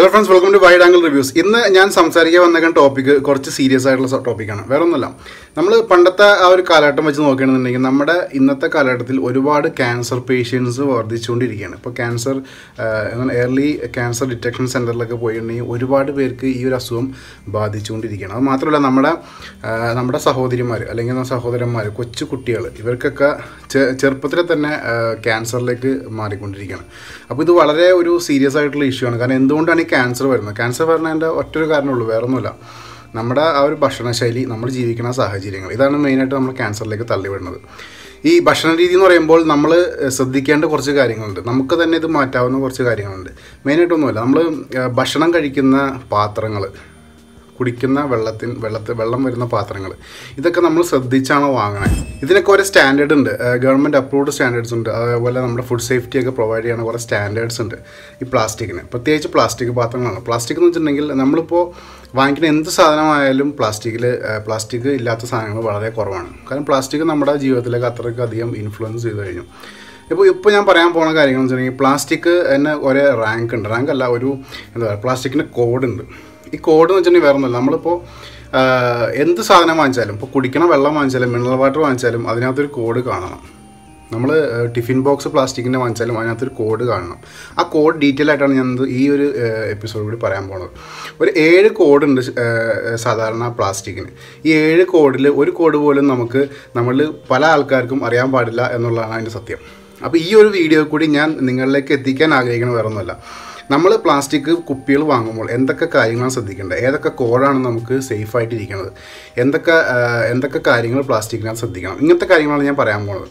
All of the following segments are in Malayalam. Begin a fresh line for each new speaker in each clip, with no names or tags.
Hello friends, welcome to Wide Angle Reviews. ഇന്ന് ഞാൻ സംസാരിക്കാൻ വന്ന ടോപ്പിക് കുറച്ച് സീരിയസ് ആയിട്ടുള്ള ടോപ്പിക്കാണ്. വേറെ ഒന്നുമല്ല, നമ്മൾ പണ്ടത്തെ ആ ഒരു കാലഘട്ടം വെച്ച് നോക്കുകയാണെന്നുണ്ടെങ്കിൽ നമ്മുടെ ഇന്നത്തെ കാലഘട്ടത്തിൽ ഒരുപാട് ക്യാൻസർ പേഷ്യൻസ് വർദ്ധിച്ചുകൊണ്ടിരിക്കുകയാണ്. ഇപ്പോൾ ഏർലി ക്യാൻസർ ഡിറ്റക്ഷൻ സെൻറ്ററിലൊക്കെ പോയിട്ടുണ്ടെങ്കിൽ ഒരുപാട് പേർക്ക് ഈ ഒരു അസുഖം ബാധിച്ചുകൊണ്ടിരിക്കുകയാണ്. അത് മാത്രമല്ല, നമ്മുടെ സഹോദരിമാർ അല്ലെങ്കിൽ സഹോദരന്മാർ, കൊച്ചു കുട്ടികൾ, ഇവർക്കൊക്കെ ചെറുപ്പത്തിൽ തന്നെ ക്യാൻസറിലേക്ക് മാറിക്കൊണ്ടിരിക്കുകയാണ്. അപ്പോൾ ഇത് വളരെ ഒരു സീരിയസ് ആയിട്ടുള്ള ഇഷ്യൂ ആണ്. കാരണം എന്തുകൊണ്ടാണ് ഈ ക്യാൻസർ വരുന്നത്? ക്യാൻസർ വരുന്നതിൻ്റെ ഒറ്റൊരു കാരണമുള്ളൂ, വേറെ ഒന്നുമില്ല. നമ്മുടെ ആ ഒരു ഭക്ഷണശൈലി, നമ്മൾ ജീവിക്കുന്ന സാഹചര്യങ്ങൾ, ഇതാണ് മെയിനായിട്ട് നമ്മൾ ക്യാൻസറിലേക്ക് തള്ളിവിടുന്നത്. ഈ ഭക്ഷണ രീതി എന്ന് പറയുമ്പോൾ നമ്മൾ ശ്രദ്ധിക്കേണ്ട കുറച്ച് കാര്യങ്ങളുണ്ട്. നമുക്ക് തന്നെ ഇത് മാറ്റാവുന്ന കുറച്ച് കാര്യങ്ങളുണ്ട്. മെയിനായിട്ടൊന്നുമില്ല, നമ്മൾ ഭക്ഷണം കഴിക്കുന്ന പാത്രങ്ങൾ, കുടിക്കുന്ന വെള്ളം വരുന്ന പാത്രങ്ങൾ, ഇതൊക്കെ നമ്മൾ ശ്രദ്ധിച്ചാണോ വാങ്ങണേ. ഇതിനൊക്കെ ഒരു സ്റ്റാൻഡേർഡ് ഉണ്ട്, ഗവൺമെൻറ് അപ്രൂവ്ഡ് സ്റ്റാൻഡേർഡ്സ് ഉണ്ട്. അതുപോലെ നമ്മുടെ ഫുഡ് സേഫ്റ്റി ഒക്കെ പ്രൊവൈഡ് ചെയ്യുന്ന കുറേ സ്റ്റാൻഡേർഡ്സ് ഉണ്ട് ഈ പ്ലാസ്റ്റിക്കിന്, പ്രത്യേകിച്ച് പ്ലാസ്റ്റിക് പാത്രങ്ങളാണ്. പ്ലാസ്റ്റിക് എന്ന് വെച്ചിട്ടുണ്ടെങ്കിൽ നമ്മളിപ്പോൾ വാങ്ങിക്കുന്ന എന്ത് സാധനമായാലും പ്ലാസ്റ്റിക് ഇല്ലാത്ത സാധനങ്ങൾ വളരെ കുറവാണ്. കാരണം പ്ലാസ്റ്റിക് നമ്മുടെ ജീവിതത്തിലേക്ക് അത്രയ്ക്ക് അധികം ഇൻഫ്ലുവൻസ് ചെയ്ത് കഴിഞ്ഞു. ഇപ്പോൾ ഞാൻ പറയാൻ പോകുന്ന കാര്യങ്ങൾ എന്ന് വെച്ചിട്ടുണ്ടെങ്കിൽ, പ്ലാസ്റ്റിക് തന്നെ ഒരേ റാങ്കല്ല, ഒരു പ്ലാസ്റ്റിക്കിന് കോഡുണ്ട്. ഈ കോഡ് എന്ന് വെച്ചിട്ടുണ്ടെങ്കിൽ വേറെ ഒന്നുമില്ല, നമ്മളിപ്പോൾ എന്ത് സാധനം വാങ്ങിച്ചാലും, ഇപ്പോൾ കുടിക്കണ വെള്ളം വാങ്ങിച്ചാലും മിനറൽ വാട്ടർ വാങ്ങിച്ചാലും അതിനകത്തൊരു കോഡ് കാണണം. നമ്മൾ ടിഫിൻ ബോക്സ് പ്ലാസ്റ്റിക്കിൻ്റെ വാങ്ങിച്ചാലും അതിനകത്തൊരു കോഡ് കാണണം. ആ കോഡ് ഡീറ്റെയിൽ ആയിട്ടാണ് ഞാൻ ഈ ഒരു എപ്പിസോഡ് കൂടി പറയാൻ പോകുന്നത്. ഒരു 7 കോഡുണ്ട് സാധാരണ പ്ലാസ്റ്റിക്കിന്. ഈ 7 കോഡിൽ ഒരു കോഡ് പോലും നമ്മളിൽ പല ആൾക്കാർക്കും അറിയാൻ പാടില്ല എന്നുള്ളതാണ് അതിൻ്റെ സത്യം. അപ്പോൾ ഈ ഒരു വീഡിയോ കൂടി ഞാൻ നിങ്ങളിലേക്ക് എത്തിക്കാൻ ആഗ്രഹിക്കുന്നത് വേറെ ഒന്നുമല്ല. നമ്മൾ പ്ലാസ്റ്റിക് കുപ്പികൾ വാങ്ങുമ്പോൾ എന്തൊക്കെ കാര്യങ്ങളാണ് ശ്രദ്ധിക്കേണ്ടത്, ഏതൊക്കെ കോഡാണ് നമുക്ക് സേഫായിട്ടിരിക്കുന്നത്, എന്തൊക്കെ കാര്യങ്ങൾ പ്ലാസ്റ്റിക്കിനകത്ത് ശ്രദ്ധിക്കണം, ഇങ്ങനത്തെ കാര്യങ്ങളാണ് ഞാൻ പറയാൻ പോകുന്നത്.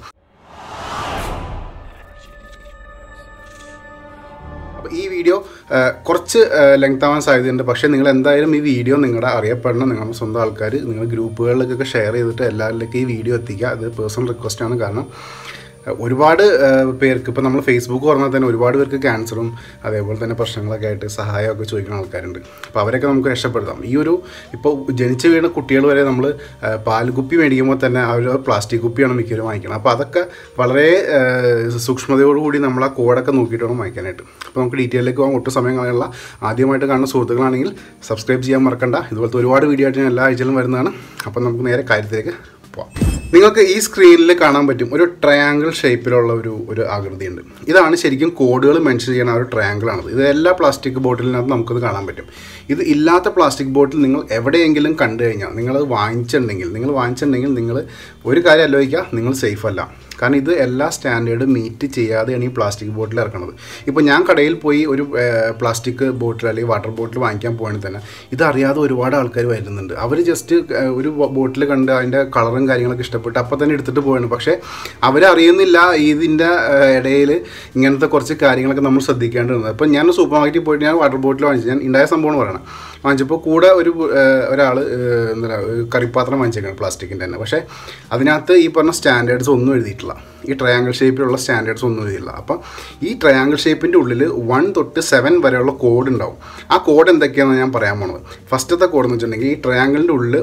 അപ്പോൾ ഈ വീഡിയോ കുറച്ച് ലെങ്ത് ആവാൻ സാധ്യതയുണ്ട്. പക്ഷേ നിങ്ങൾ എന്തായാലും ഈ വീഡിയോ നിങ്ങളുടെ അറിയപ്പെടണം, നിങ്ങളുടെ സ്വന്തം ആൾക്കാർ, നിങ്ങൾ ഗ്രൂപ്പുകളിലേക്കൊക്കെ ഷെയർ ചെയ്തിട്ട് എല്ലാവരിലേക്കും ഈ വീഡിയോ എത്തിക്കുക. അത് പേഴ്സണൽ റിക്വസ്റ്റാണ്. കാരണം ഒരുപാട് പേർക്ക്, ഇപ്പോൾ നമ്മൾ ഫേസ്ബുക്ക് പറഞ്ഞാൽ തന്നെ ഒരുപാട് പേർക്ക് ക്യാൻസറും അതേപോലെ തന്നെ പ്രശ്നങ്ങളൊക്കെ ആയിട്ട് സഹായമൊക്കെ ചോദിക്കുന്ന ആൾക്കാരുണ്ട്. അപ്പോൾ അവരൊക്കെ നമുക്ക് രക്ഷപ്പെടുത്താം. ഇപ്പോൾ ജനിച്ച് വീണ കുട്ടികൾ വരെ നമ്മൾ പാൽ കുപ്പി മേടിക്കുമ്പോൾ തന്നെ അവർ പ്ലാസ്റ്റിക് കുപ്പിയാണ് മിക്കവരും വാങ്ങിക്കണം. അപ്പോൾ അതൊക്കെ വളരെ സൂക്ഷ്മതയോടുകൂടി നമ്മൾ ആ കോഡൊക്കെ നോക്കിയിട്ട് വേണം വാങ്ങിക്കാനായിട്ട്. അപ്പോൾ നമുക്ക് ഡീറ്റെയിലേക്ക് പോകാൻ ഒട്ടും സമയം കളയാനുള്ള. ആദ്യമായിട്ട് കാണുന്ന സുഹൃത്തുക്കളാണെങ്കിൽ സബ്സ്ക്രൈബ് ചെയ്യാൻ മറക്കണ്ട. ഇതുപോലത്തെ ഒരുപാട് വീഡിയോ ആയിട്ട് ഞാൻ എല്ലാ ആഴ്ചയിലും വരുന്നതാണ്. അപ്പോൾ നമുക്ക് നേരെ കാര്യത്തിലേക്ക് പോവാം. നിങ്ങൾക്ക് ഈ സ്ക്രീനിൽ കാണാൻ പറ്റും, ഒരു ട്രയാങ്കിൾ ഷേപ്പിലുള്ള ഒരു ആകൃതിയുണ്ട്. ഇതാണ് ശരിക്കും കോഡുകൾ മെൻഷൻ ചെയ്യുന്ന ഒരു ട്രയാങ്കിളാണത്. ഇത് എല്ലാ പ്ലാസ്റ്റിക് ബോട്ടിലിനകത്ത് നമുക്കത് കാണാൻ പറ്റും. ഇത് ഇല്ലാത്ത പ്ലാസ്റ്റിക് ബോട്ടിൽ നിങ്ങൾ എവിടെയെങ്കിലും കണ്ടു കഴിഞ്ഞാൽ, നിങ്ങളത് വാങ്ങിച്ചിട്ടുണ്ടെങ്കിൽ നിങ്ങൾ ഒരു കാര്യം ആലോചിക്കുക, നിങ്ങൾ സേഫ് അല്ല. കാരണം ഇത് എല്ലാ സ്റ്റാൻഡേർഡും മീറ്റ് ചെയ്യാതെയാണ് ഈ പ്ലാസ്റ്റിക് ബോട്ടിൽ ഇറക്കുന്നത്. ഇപ്പോൾ ഞാൻ കടയിൽ പോയി ഒരു പ്ലാസ്റ്റിക് ബോട്ടിൽ അല്ലെങ്കിൽ വാട്ടർ ബോട്ടിൽ വാങ്ങിക്കാൻ പോകണമെങ്കിൽ തന്നെ ഇതറിയാതെ ഒരുപാട് ആൾക്കാർ വരുന്നുണ്ട്. അവർ ജസ്റ്റ് ഒരു ബോട്ടിൽ കണ്ട് അതിൻ്റെ കളറും കാര്യങ്ങളൊക്കെ ഇഷ്ടപ്പെട്ട് അപ്പോൾ തന്നെ എടുത്തിട്ട് പോവാണ്. പക്ഷേ അവരറിയുന്നില്ല ഇതിൻ്റെ ഇടയിൽ ഇങ്ങനത്തെ കുറച്ച് കാര്യങ്ങളൊക്കെ നമ്മൾ ശ്രദ്ധിക്കേണ്ടതുണ്ട്. അപ്പോൾ ഞാൻ സൂപ്പർ മാർക്കറ്റിൽ പോയിട്ട് ഞാൻ വാട്ടർ ബോട്ടിൽ വാങ്ങിച്ചു. ഞാൻ ഉണ്ടായ സംഭവം പറയണം. വാങ്ങിച്ചപ്പോൾ കൂടെ ഒരാൾ കറിപ്പാത്രം വാങ്ങിച്ചേക്കാണ് പ്ലാസ്റ്റിക്കിൻ്റെ തന്നെ. പക്ഷേ അതിനകത്ത് ഈ പറഞ്ഞ സ്റ്റാൻഡേർഡ്സ് ഒന്നും എഴുതിയിട്ടില്ല. ഈ ട്രയാങ്കിൾ ഷേപ്പിലുള്ള സ്റ്റാൻഡേർഡ്സ് ഒന്നും എഴുതിയില്ല. അപ്പം ഈ ട്രയാങ്കിൾ ഷേപ്പിൻ്റെ ഉള്ളിൽ 1 തൊട്ട് 7 വരെയുള്ള കോഡ് ഉണ്ടാവും. ആ കോഡ് എന്തൊക്കെയാണെന്ന് ഞാൻ പറയാൻ പോണത്. ഫസ്റ്റത്തെ കോഡ് എന്ന് വെച്ചിട്ടുണ്ടെങ്കിൽ, ഈ ട്രയാങ്കിളിൻ്റെ ഉള്ളിൽ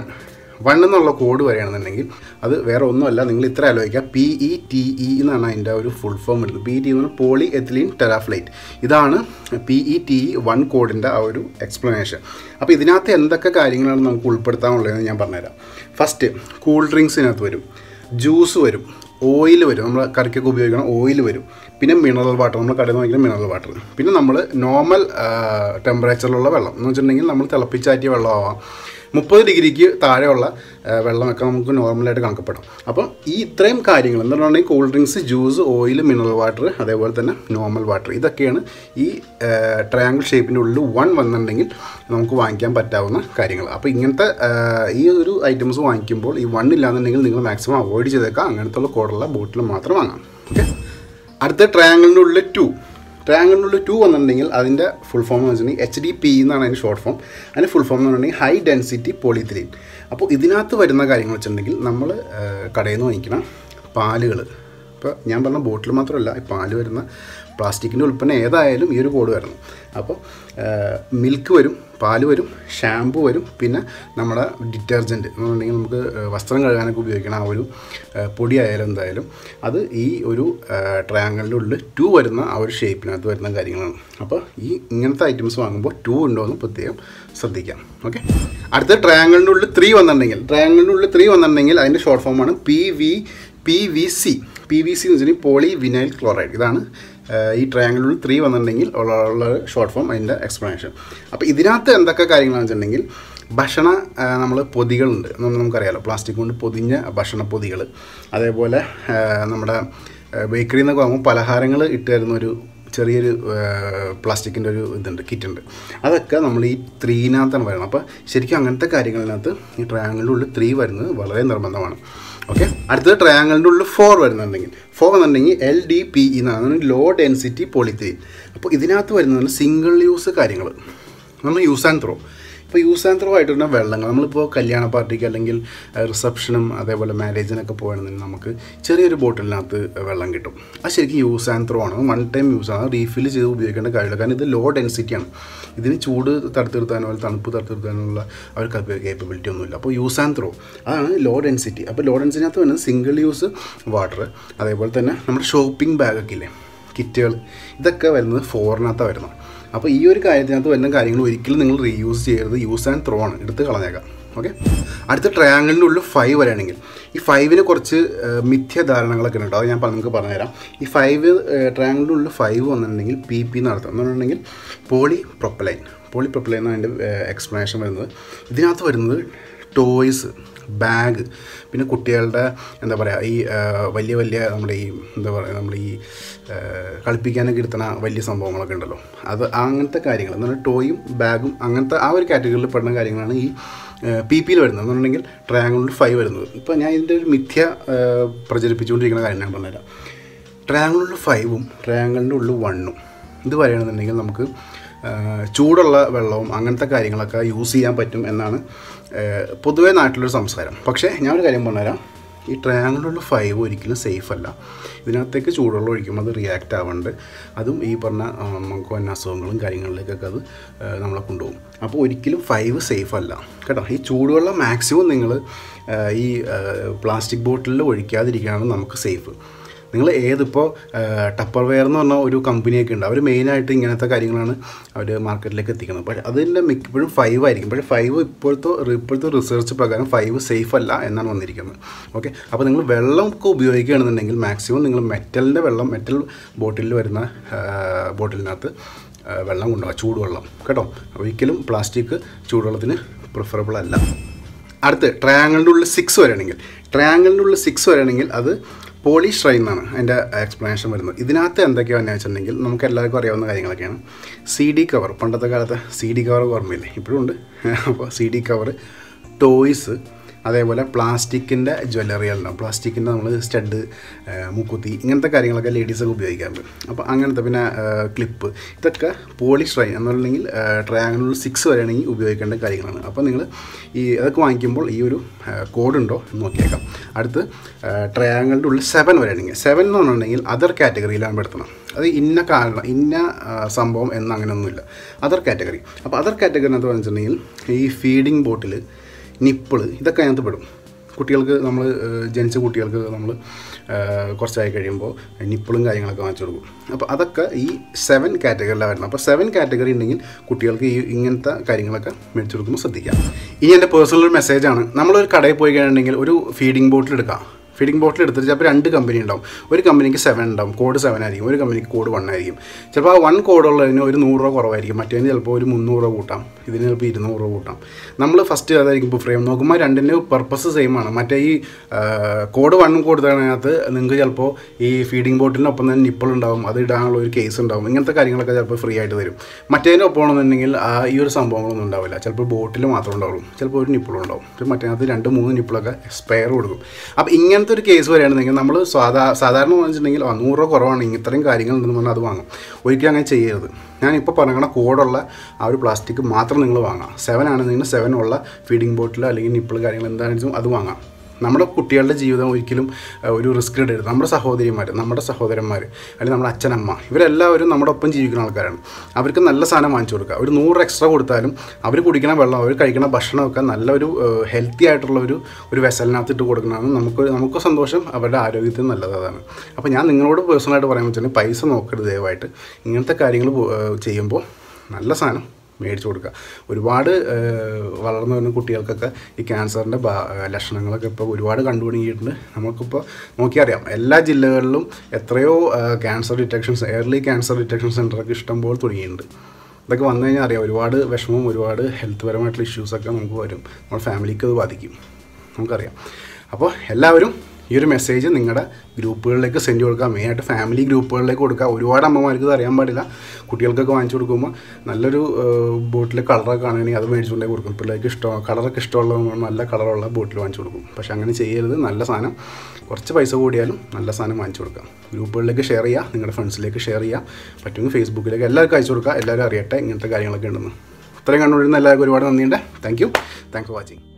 1 എന്നുള്ള കോഡ് വരികയാണെന്നുണ്ടെങ്കിൽ അത് വേറെ ഒന്നുമല്ല, നിങ്ങൾ ഇത്ര ആലോചിക്കുക, PETE എന്നാണ് അതിൻ്റെ ഒരു ഫുൾ ഫോം വരുന്നത്. PETE എന്ന് പറഞ്ഞാൽ പോളി എത്തിലീൻ ടെറാഫ്ലൈറ്റ്. ഇതാണ് PETE 1 കോഡിൻ്റെ ആ ഒരു എക്സ്പ്ലനേഷൻ. അപ്പോൾ ഇതിനകത്ത് എന്തൊക്കെ കാര്യങ്ങളാണ് നമുക്ക് ഉൾപ്പെടുത്താനുള്ളതെന്ന് ഞാൻ പറഞ്ഞുതരാം. ഫസ്റ്റ്, കൂൾ ഡ്രിങ്ക്സിനകത്ത് വരും, ജ്യൂസ് വരും, ഓയിൽ വരും, നമ്മൾ കറിക്കൊക്കെ ഉപയോഗിക്കണം ഓയിൽ വരും, പിന്നെ മിനറൽ വാട്ടർ, നമ്മൾ കടയിൽ നിന്ന് വാങ്ങിക്കുന്ന മിനറൽ വാട്ടർ, പിന്നെ നമ്മൾ നോർമൽ ടെമ്പറേച്ചറിലുള്ള വെള്ളം എന്ന് വെച്ചിട്ടുണ്ടെങ്കിൽ നമ്മൾ തിളപ്പിച്ചാറ്റിയ വെള്ളമാവാം, 30 ഡിഗ്രിക്ക് താഴെയുള്ള വെള്ളമൊക്കെ നമുക്ക് നോർമലായിട്ട് കണക്കപ്പെടാം. അപ്പം ഈ ഇത്രയും കാര്യങ്ങൾ എന്ന് പറഞ്ഞിട്ടുണ്ടെങ്കിൽ cool drinks, juice, oil, mineral water, അതേപോലെ തന്നെ നോർമൽ വാട്ടർ, ഇതൊക്കെയാണ് ഈ ട്രയാങ്കിൾ ഷേപ്പിൻ്റെ ഉള്ളിൽ 1 വന്നിട്ടുണ്ടെങ്കിൽ നമുക്ക് വാങ്ങിക്കാൻ പറ്റാവുന്ന കാര്യങ്ങൾ. അപ്പോൾ ഇങ്ങനത്തെ ഈ ഒരു ഐറ്റംസ് വാങ്ങിക്കുമ്പോൾ ഈ 1 ഇല്ലാന്നുണ്ടെങ്കിൽ നിങ്ങൾ മാക്സിമം അവോയ്ഡ് ചെയ്തേക്കാം. അങ്ങനത്തെ ഉള്ള കോഡുള്ള ബോട്ടിൽ മാത്രം വാങ്ങാം. ഓക്കെ. അടുത്ത ട്രയാങ്കിളിൻ്റെ ഉള്ളിൽ 2 വന്നിട്ടുണ്ടെങ്കിൽ അതിൻ്റെ ഫുൾ ഫോം എന്ന് വെച്ചിട്ടുണ്ടെങ്കിൽ HDP എന്നാണ് അതിൻ്റെ ഷോർട്ട് ഫോം. അതിൻ്റെ ഫുൾ ഫോം എന്ന് പറഞ്ഞിട്ടുണ്ടെങ്കിൽ ഹൈ ഡെൻസിറ്റി പോളിത്തിലീൻ. അപ്പോൾ ഇതിനകത്ത് വരുന്ന കാര്യങ്ങൾ വെച്ചിട്ടുണ്ടെങ്കിൽ, നമ്മൾ കടയിൽ നിന്ന് വാങ്ങിക്കണം പാലുകൾ, ഇപ്പോൾ ഞാൻ പറഞ്ഞ ബോട്ടിൽ മാത്രമല്ല, ഈ പാല് വരുന്ന പ്ലാസ്റ്റിക്കിൻ്റെ ഉൽപ്പന്നം ഏതായാലും ഈ ഒരു കോഡ് വരണം. അപ്പോൾ മിൽക്ക് വരും, പാല് വരും, ഷാമ്പു വരും, പിന്നെ നമ്മുടെ ഡിറ്റർജൻറ്റ് എന്നുണ്ടെങ്കിൽ നമുക്ക് വസ്ത്രം കഴുകാനൊക്കെ ഉപയോഗിക്കണം ആ ഒരു പൊടി ആയാലും എന്തായാലും അത് ഈ ഒരു ട്രയാങ്കിളിൻ്റെ ഉള്ളിൽ 2 വരുന്ന ആ ഒരു ഷേപ്പിനകത്ത് വരുന്ന കാര്യങ്ങളാണ്. അപ്പോൾ ഇങ്ങനത്തെ ഐറ്റംസ് വാങ്ങുമ്പോൾ 2 ഉണ്ടോ എന്ന് പ്രത്യേകം ശ്രദ്ധിക്കാം. ഓക്കെ, അടുത്ത ട്രയാങ്കിളിൻ്റെ ഉള്ളിൽ 3 വന്നിട്ടുണ്ടെങ്കിൽ അതിൻ്റെ ഷോർട്ട് ഫോമാണ് PVC എന്ന് വെച്ചിട്ടുണ്ടെങ്കിൽ പോളി വിനൈൽ ക്ലോറൈഡ്. ഇതാണ് ഈ ട്രയാങ്കിളിൽ 3 വന്നിട്ടുണ്ടെങ്കിൽ ഉള്ള ഷോർട്ട് ഫോം, അതിൻ്റെ എക്സ്പ്ലനേഷൻ. അപ്പോൾ ഇതിനകത്ത് എന്തൊക്കെ കാര്യങ്ങളാണെന്ന് വെച്ചിട്ടുണ്ടെങ്കിൽ നമ്മൾ പൊതികളുണ്ട്, നമുക്കറിയാമല്ലോ, പ്ലാസ്റ്റിക് കൊണ്ട് പൊതിഞ്ഞ ഭക്ഷണ പൊതികൾ, അതേപോലെ നമ്മുടെ ബേക്കറിയിൽ നിന്നൊക്കെ വാങ്ങുമ്പോൾ പലഹാരങ്ങൾ ഇട്ട് തരുന്നൊരു ചെറിയൊരു പ്ലാസ്റ്റിക്കിൻ്റെ ഒരു കിറ്റുണ്ട്. അതൊക്കെ നമ്മൾ ഈ 3-നകത്താണ് വരുന്നത്. അപ്പോൾ ശരിക്കും അങ്ങനത്തെ കാര്യങ്ങളിനകത്ത് ഈ ട്രയാങ്കിളിൻ്റെ ഉള്ളിൽ 3 വരുന്നത് വളരെ നിർബന്ധമാണ്. ഓക്കെ, അടുത്തത് ട്രയാങ്കിളിൻ്റെ ഉള്ളിൽ 4 വന്നിട്ടുണ്ടെങ്കിൽ LDPE എന്നാണ്, ലോ ഡെൻസിറ്റി പോളിത്തീൻ. അപ്പോൾ ഇതിനകത്ത് വരുന്നത് സിംഗിൾ യൂസ് കാര്യങ്ങൾ, നമ്മൾ യൂസ് ആൻഡ് ത്രോ. ഇപ്പോൾ യൂസ് ആൻഡ് ത്രോ ആയിട്ട് വരുന്ന വെള്ളങ്ങൾ, നമ്മളിപ്പോൾ കല്യാണ പാർട്ടിക്ക് അല്ലെങ്കിൽ റിസപ്ഷനും അതേപോലെ മാരേജിനൊക്കെ പോകണമെന്നുണ്ടെങ്കിൽ നമുക്ക് ചെറിയൊരു ബോട്ടിലിനകത്ത് വെള്ളം കിട്ടും. അത് ശരിക്കും യൂസ് ആൻഡ് ത്രോ ആണ്, 1 ടൈം യൂസ് ആണ്, റീഫിൽ ചെയ്ത് ഉപയോഗിക്കേണ്ട കാര്യമില്ല. കാരണം ഇത് ലോ ഡെൻസിറ്റിയാണ്, ഇതിന് ചൂട് തടുത്തു നിർത്താനോ തണുപ്പ് തടുത്തു നിർത്താനുള്ള അവർക്ക് കേപ്പബിലിറ്റി ഒന്നുമില്ല. അപ്പോൾ യൂസ് ആൻഡ് ത്രോ അതാണ് ലോ ഡെൻസിറ്റി. അപ്പോൾ ലോ ഡെൻസിറ്റിനകത്ത് വരുന്നത് സിംഗിൾ യൂസ് വാട്ടർ, അതേപോലെ തന്നെ നമ്മുടെ ഷോപ്പിംഗ് ബാഗൊക്കെ ഇല്ലേ, കിറ്റുകൾ, ഇതൊക്കെ വരുന്നത് 4-നകത്താണ് വരുന്നത്. അപ്പോൾ ഈ ഒരു കാര്യത്തിനകത്ത് വരുന്ന കാര്യങ്ങൾ ഒരിക്കലും നിങ്ങൾ റീയൂസ് ചെയ്യരുത്, യൂസ് ആൻഡ് ത്രോ ആണ്, എടുത്ത് കളഞ്ഞേക്കാം. ഓക്കെ, അടുത്ത ട്രയാങ്കിളിൻ്റെ ഉള്ളിൽ 5 വരികയാണെങ്കിൽ ഈ 5-ന് കുറച്ച് മിഥ്യധാരണകളൊക്കെ ഉണ്ട്, അത് ഞാൻ നിങ്ങൾക്ക് പറഞ്ഞുതരാം. ഈ ട്രയാങ്കിളിൻ്റെ ഉള്ളിൽ 5 വന്നിട്ടുണ്ടെങ്കിൽ PP നടത്തും എന്ന് പറഞ്ഞിട്ടുണ്ടെങ്കിൽ പോളിപ്രൊപ്പലൈൻ എന്നാണ് അതിൻ്റെ എക്സ്പ്ലനേഷൻ വരുന്നത്. ഇതിനകത്ത് വരുന്നത് ടോയ്സ്, ബാഗ്, പിന്നെ കുട്ടികളുടെ എന്താ പറയുക ഈ വലിയ നമ്മുടെ ഈ കളിപ്പിക്കാനൊക്കെ എടുത്തുന്ന വലിയ സംഭവങ്ങളൊക്കെ ഉണ്ടല്ലോ, അത് അങ്ങനത്തെ കാര്യങ്ങൾ എന്ന് പറഞ്ഞാൽ ടോയും ബാഗും അങ്ങനത്തെ ആ ഒരു കാറ്റഗറിയിൽ പെടുന്ന കാര്യങ്ങളാണ് ഈ PP-യിൽ വരുന്നത് എന്നുണ്ടെങ്കിൽ ട്രയാങ്കിളിൽ 5 വരുന്നത്. ഇപ്പോൾ ഞാൻ ഇതിൻ്റെ ഒരു മിഥ്യ പ്രചരിപ്പിച്ചുകൊണ്ടിരിക്കുന്ന കാര്യം ഞാൻ പറഞ്ഞുതരാം. ട്രയാങ്കിളിൽ 5-ഉം ട്രയാങ്കിളിൻ്റെ ഉള്ളിൽ 1-ഉം ഇത് പറയുകയാണെന്നുണ്ടെങ്കിൽ നമുക്ക് ചൂടുള്ള വെള്ളവും അങ്ങനത്തെ കാര്യങ്ങളൊക്കെ യൂസ് ചെയ്യാൻ പറ്റും എന്നാണ് പൊതുവേ നാട്ടിലൊരു സംസാരം. പക്ഷേ ഞാനൊരു കാര്യം പറഞ്ഞുതരാം, ഈ ട്രയാങ്കിളിലുള്ള 5 ഒരിക്കലും സേഫ് അല്ല. ഇതിനകത്തേക്ക് ചൂടുവെള്ളം ഒഴിക്കുമ്പോൾ അത് റിയാക്റ്റ് ആവുന്നുണ്ട്, അതും ഈ പറഞ്ഞ നമുക്ക് വന്ന അസുഖങ്ങളും കാര്യങ്ങളിലേക്കൊക്കെ അത് നമ്മളെ കൊണ്ടുപോകും. അപ്പോൾ ഒരിക്കലും 5 സേഫ് അല്ല കേട്ടോ. ഈ ചൂടുവെള്ളം മാക്സിമം നിങ്ങൾ ഈ പ്ലാസ്റ്റിക് ബോട്ടിലിൽ ഒഴിക്കാതിരിക്കുകയാണ് നമുക്ക് സേഫ്. നിങ്ങൾ ഏതിപ്പോൾ ടപ്പർ വെയർ എന്ന് പറഞ്ഞ ഒരു കമ്പനിയൊക്കെ ഉണ്ട്, അവർ മെയിനായിട്ട് ഇങ്ങനത്തെ കാര്യങ്ങളാണ് അവർ മാർക്കറ്റിലേക്ക് എത്തിക്കുന്നത്. പക്ഷേ അതിൻ്റെ മിക്കപ്പോഴും 5 ആയിരിക്കും. പക്ഷേ 5 ഇപ്പോഴത്തെ റിസർച്ച് പ്രകാരം 5 സേഫ് അല്ല എന്നാണ് വന്നിരിക്കുന്നത്. ഓക്കെ, അപ്പോൾ നിങ്ങൾ വെള്ളമൊക്കെ ഉപയോഗിക്കുകയാണെന്നുണ്ടെങ്കിൽ മാക്സിമം നിങ്ങൾ മെറ്റൽ ബോട്ടിലിൽ വരുന്ന ബോട്ടിലിനകത്ത് വെള്ളം കൊണ്ടുപോകുക, ചൂടുവെള്ളം കേട്ടോ. ഒരിക്കലും പ്ലാസ്റ്റിക് ചൂടുവെള്ളത്തിന് പ്രിഫറബിൾ അല്ല. അടുത്ത് ട്രയാങ്കിളിൻ്റെ ഉള്ളിൽ 6 വരികയാണെങ്കിൽ അത് പോളിസ്ട്രൈൻ എന്നാണ് അതിൻ്റെ എക്സ്പ്ലനേഷൻ വരുന്നത്. ഇതിനകത്ത് എന്തൊക്കെയാണെന്ന് വെച്ചിട്ടുണ്ടെങ്കിൽ നമുക്ക് എല്ലാവർക്കും അറിയാവുന്ന കാര്യങ്ങളൊക്കെയാണ്. CD കവർ, പണ്ടത്തെ കാലത്തെ CD കവർ ഓർമ്മയില്ലേ, ഇപ്പോഴും ഉണ്ട്. അപ്പോൾ CD കവർ, ടോയ്സ്, അതേപോലെ പ്ലാസ്റ്റിക്കിൻ്റെ ജ്വല്ലറികളുണ്ടാവും, പ്ലാസ്റ്റിക്കിൻ്റെ നമ്മൾ സ്റ്റഡ്, മൂക്കുത്തി, ഇങ്ങനത്തെ കാര്യങ്ങളൊക്കെ ലേഡീസൊക്കെ ഉപയോഗിക്കാറുണ്ട്. അപ്പോൾ അങ്ങനത്തെ പിന്നെ ക്ലിപ്പ്, ഇതൊക്കെ പോളിസ്ട്രൈൻ എന്നുണ്ടെങ്കിൽ ട്രയാങ്കിളിൽ 6 വരെയാണെങ്കിൽ ഉപയോഗിക്കേണ്ട കാര്യങ്ങളാണ്. അപ്പോൾ നിങ്ങൾ അതൊക്കെ വാങ്ങിക്കുമ്പോൾ ഈ ഒരു കോഡുണ്ടോ എന്ന് നോക്കിയേക്കാം. അടുത്ത് ട്രയാങ്കിളിൻ്റെ ഉള്ളിൽ 7 വരെയാണെങ്കിൽ 7 എന്ന് പറഞ്ഞിട്ടുണ്ടെങ്കിൽ അതർ കാറ്റഗറിയിലാണ് പെടുത്തണം. അത് ഇന്ന സംഭവം എന്നങ്ങനെയൊന്നുമില്ല, അതർ കാറ്റഗറി. അപ്പോൾ അതർ കാറ്റഗറിനകത്ത് പറഞ്ഞിട്ടുണ്ടെങ്കിൽ ഈ ഫീഡിങ് ബോട്ടിൽ, നിപ്പിള്, ഇതൊക്കെ അതിനകത്ത് പെടും. കുട്ടികൾക്ക് നമ്മൾ ജനിച്ച കുട്ടികൾക്ക് നമ്മൾ കുറച്ചായി കഴിയുമ്പോൾ നിപ്പിളും കാര്യങ്ങളൊക്കെ വാങ്ങിച്ചു കൊടുക്കും. അപ്പോൾ അതൊക്കെ ഈ 7 കാറ്റഗറിയിലാണ് വരുന്നത്. അപ്പോൾ 7 കാറ്റഗറി ഉണ്ടെങ്കിൽ കുട്ടികൾക്ക് ഇങ്ങനത്തെ കാര്യങ്ങളൊക്കെ മേടിച്ചു കൊടുക്കുമ്പോൾ ശ്രദ്ധിക്കാം. ഇനി എൻ്റെ പേഴ്സണൽ ഒരു മെസ്സേജാണ്, നമ്മളൊരു കടയിൽ പോയി കഴിഞ്ഞിട്ടുണ്ടെങ്കിൽ ഒരു ഫീഡിംഗ് ബോട്ടിൽ എടുക്കാം. ഫീഡിംഗ് ബോട്ടിൽ എടുത്തിട്ട് ചിലപ്പോൾ 2 കമ്പനി ഉണ്ടാവും. ഒരു കമ്പനിക്ക് 7 ഉണ്ടാവും, കോഡ് 7 ആയിരിക്കും, ഒരു കമ്പനിക്ക് കോഡ് 1 ആയിരിക്കും. ചിലപ്പോൾ ആ 1 കോഡുള്ളതിന് ഒരു 100 രൂപ കുറവായിരിക്കും, മറ്റേതിന് ചിലപ്പോൾ ഒരു 300 രൂപ കൂട്ടാം, ഇതിന് ചിലപ്പോൾ 200 രൂപ കൂട്ടാം. നമ്മൾ ഫസ്റ്റ് അതായിരിക്കും ഇപ്പോൾ ഫ്രെയിം നോക്കുമ്പോൾ 2ൻ്റെ പർപ്പസ് സെയിം ആണ്. മറ്റേ ഈ കോഡ് 1 കൊടുത്തതിനകത്ത് നിങ്ങൾക്ക് ചിലപ്പോൾ ഈ ഫീഡിംഗ് ബോട്ടിലിനൊപ്പം തന്നെ നിപ്പിൾ ഉണ്ടാവും, അത് ഇടാനുള്ള ഒരു കേസ് ഉണ്ടാവും, ഇങ്ങനത്തെ കാര്യങ്ങളൊക്കെ ചിലപ്പോൾ ഫ്രീ ആയിട്ട് തരും. മറ്റേതിൻ്റെ ഒപ്പമാണെന്നുണ്ടെങ്കിൽ ഈ ഒരു സംഭവങ്ങളൊന്നും ഉണ്ടാവില്ല, ചിലപ്പോൾ ബോട്ടിൽ മാത്രമേ ഉണ്ടാവുള്ളൂ, ചിലപ്പോൾ ഒരു നിപ്പിളും ഉണ്ടാവും, മറ്റേതിനകത്ത് 2-3 നിപ്പിളൊക്കെ സ്പെയർ കൊടുക്കും. അപ്പോൾ ഇങ്ങനത്തെ ഒരു കേസ് വരികയാണെന്നുണ്ടെങ്കിൽ നമ്മൾ സാധാരണ വെച്ചിട്ടുണ്ടെങ്കിൽ 100 രൂപ കുറവാണ്, ഇത്രയും കാര്യങ്ങളുണ്ടെന്ന് പറഞ്ഞാൽ അത് വാങ്ങും. ഒരിക്കലും അങ്ങനെ ചെയ്യരുത്. ഞാനിപ്പോൾ പറഞ്ഞ കോഡുള്ള ആ ഒരു പ്ലാസ്റ്റിക് മാത്രം നിങ്ങൾ വാങ്ങാം. 7 ആണെന്നുണ്ടെങ്കിൽ 7 ഉള്ള ഫീഡിംഗ് ബോട്ടിൽ അല്ലെങ്കിൽ നിപ്പിൾ കാര്യങ്ങൾ എന്താണെങ്കിലും അത് വാങ്ങാം. നമ്മുടെ കുട്ടികളുടെ ജീവിതം ഒരിക്കലും ഒരു റിസ്ക് ഇടരുത്. നമ്മുടെ സഹോദരിമാർ, നമ്മുടെ സഹോദരന്മാർ, അല്ലെങ്കിൽ നമ്മുടെ അച്ഛനമ്മ, ഇവരെല്ലാവരും നമ്മുടെ ഒപ്പം ജീവിക്കുന്ന ആൾക്കാരാണ്. അവർക്ക് നല്ല സാധനം വാങ്ങിച്ചു കൊടുക്കുക. ഒരു 100 എക്സ്ട്രാ കൊടുത്താലും അവർ കുടിക്കുന്ന വെള്ളം, അവർ കഴിക്കുന്ന ഭക്ഷണമൊക്കെ നല്ലൊരു ഹെൽത്തി ആയിട്ടുള്ള ഒരു വെസലിനകത്ത് ഇട്ട് കൊടുക്കുന്നതാണ് നമുക്ക് സന്തോഷം, അവരുടെ ആരോഗ്യത്തിന് നല്ലത് അതാണ്. അപ്പോൾ ഞാൻ നിങ്ങളോട് പേഴ്സണലായിട്ട് പറയാൻ വെച്ചാൽ പൈസ നോക്കരുത് ദയവായിട്ട്. ഇങ്ങനത്തെ കാര്യങ്ങൾ ചെയ്യുമ്പോൾ നല്ല സാധനം മേടിച്ചു കൊടുക്കുക. ഒരുപാട് വളർന്നു വരുന്ന കുട്ടികൾക്കൊക്കെ ഈ ക്യാൻസറിൻ്റെ ലക്ഷണങ്ങളൊക്കെ ഇപ്പോൾ ഒരുപാട് കണ്ടുപിടിക്കിയിട്ടുണ്ട്. നമുക്കിപ്പോൾ നോക്കിയറിയാം, എല്ലാ ജില്ലകളിലും എത്രയോ cancer detections, early cancer detection സെൻ്ററൊക്കെ ഇഷ്ടംപോലെ തുടങ്ങിയിട്ടുണ്ട്. ഇതൊക്കെ വന്നു കഴിഞ്ഞാൽ അറിയാം, ഒരുപാട് വിഷമവും ഒരുപാട് ഹെൽത്ത് പരമായിട്ടുള്ള ഇഷ്യൂസൊക്കെ നമുക്ക് വരും. നമ്മുടെ ഫാമിലിക്ക് അത് ബാധിക്കും, നമുക്കറിയാം. അപ്പോൾ എല്ലാവരും ഈ ഒരു മെസ്സേജ് നിങ്ങളുടെ ഗ്രൂപ്പുകളിലേക്ക് സെൻഡ് കൊടുക്കുക. മെയിനായിട്ട് ഫാമിലി ഗ്രൂപ്പുകളിലേക്ക് കൊടുക്കുക. ഒരുപാട് അമ്മമാർക്ക് ഇത് അറിയാൻ പാടില്ല. കുട്ടികൾക്കൊക്കെ വാങ്ങിച്ചു കൊടുക്കുമ്പോൾ നല്ലൊരു ബോട്ടിൽ കളറൊക്കെ ആണെങ്കിൽ അത് മേടിച്ചുകൊണ്ടേ കൊടുക്കും. പിള്ളേർക്ക് കളറൊക്കെ ഇഷ്ടമുള്ള നല്ല കളറുള്ള ബോട്ടിൽ വാങ്ങിച്ചു കൊടുക്കും. പക്ഷേ അങ്ങനെ ചെയ്യരുത്. നല്ല സാധനം, കുറച്ച് പൈസ കൂടിയാലും നല്ല സാധനം വാങ്ങിച്ചു കൊടുക്കുക. ഗ്രൂപ്പുകളിലേക്ക് ഷെയർ ചെയ്യുക, നിങ്ങളുടെ ഫ്രണ്ട്സിലേക്ക് ഷെയർ ചെയ്യുക, പറ്റുമെങ്കിൽ ഫേസ്ബുക്കിലേക്ക് എല്ലാവർക്കും അയച്ചു കൊടുക്കുക. എല്ലാവരും അറിയട്ടെ ഇങ്ങനത്തെ കാര്യങ്ങളൊക്കെ ഉണ്ടെന്ന്. ഇത്രയും കണ്ടുകൊണ്ടിരുന്ന എല്ലാവർക്കും ഒരുപാട് നന്ദിയുണ്ട്. Thanks for watching.